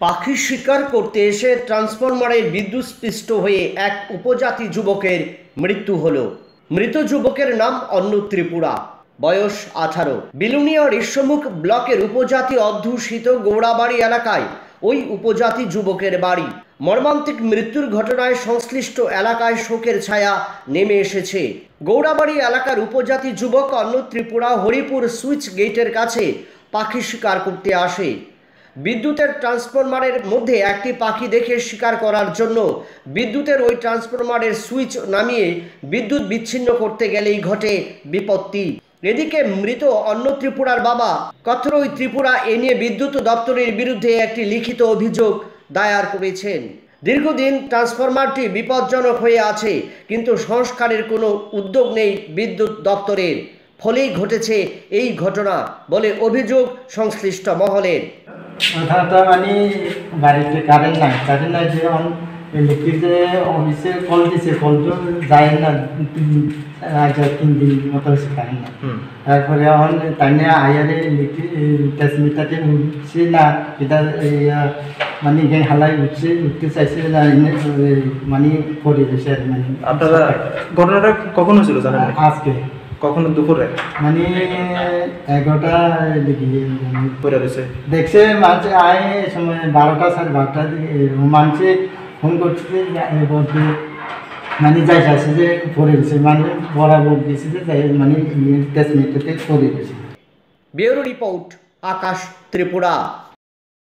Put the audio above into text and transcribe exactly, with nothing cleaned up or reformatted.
পাখি শিকার করতে এসে ট্রান্সফরমারের বিদ্যুৎস্পৃষ্ট হয়ে এক উপজাতি যুবকের মৃত্যু হলো। মৃত যুবকের নাম অন্নু ত্রিপুরা, বয়স আঠারো। বিলুনিয়া ঋষ্যমুখ ব্লকের উপজাতি অধ্যুষিত গৌড়াবাড়ি এলাকায় ওই উপজাতি যুবকের বাড়ি। মর্মান্তিক মৃত্যুর ঘটনায় সংশ্লিষ্ট এলাকায় শোকের ছায়া নেমে এসেছে। গৌড়াবাড়ি এলাকার উপজাতি যুবক অন্নু ত্রিপুরা হরিপুর সুইচ গেটের কাছে পাখি শিকার করতে আসে। বিদ্যুতের ট্রান্সফরমারের মধ্যে একটি পাখি দেখে শিকার করার জন্য বিদ্যুতের ওই ট্রান্সফরমারের সুইচ নামিয়ে বিদ্যুৎ বিচ্ছিন্ন করতে গেলেই ঘটে বিপত্তি। এদিকে মৃত অন্নু ত্রিপুরার বাবা কথরই ত্রিপুরা এ নিয়ে বিদ্যুৎ দপ্তরের বিরুদ্ধে একটি লিখিত অভিযোগ দায়ের করেছেন। দীর্ঘদিন ট্রান্সফরমারটি বিপজ্জনক হয়ে আছে, কিন্তু সংস্কারের কোনো উদ্যোগ নেই বিদ্যুৎ দপ্তরের, ফলেই ঘটেছে এই ঘটনা বলে অভিযোগ সংশ্লিষ্ট মহলের। কথা মানে বাড়িতে কারেন্ট নাই কারেন্ট নাই যে ইলেকট্রিক যে অফিসে কল দিছে কল তো যায় না, আজ তিন দিন মতো হচ্ছে কারেন্ট নাই। তারপরে এখন তাই আয়ারে ইলেকট্রিক ট্রান্সমিটারে উঠছে না, এটা মানে গায়ে হালাই উঠছে উঠতে চাইছে না, মানে করে দিয়েছে আর মানে। আপনারা ঘটনাটা কখন হয়েছিল জানেন? আজকে। কখন? দুপুরে মানে এগারোটা দেখি পরে রয়েছে দেখছে মানছে আয় সময় বারোটা সাড়ে বারোটা দিকে মানছে ফোন করছে বলতে মানে যাই যাচ্ছে যে পড়ে গেছে, মানে বরাবর দিয়েছে যে মানে টেস্ট মেটে পড়ে গেছে। Bureau report, Akash Tripura.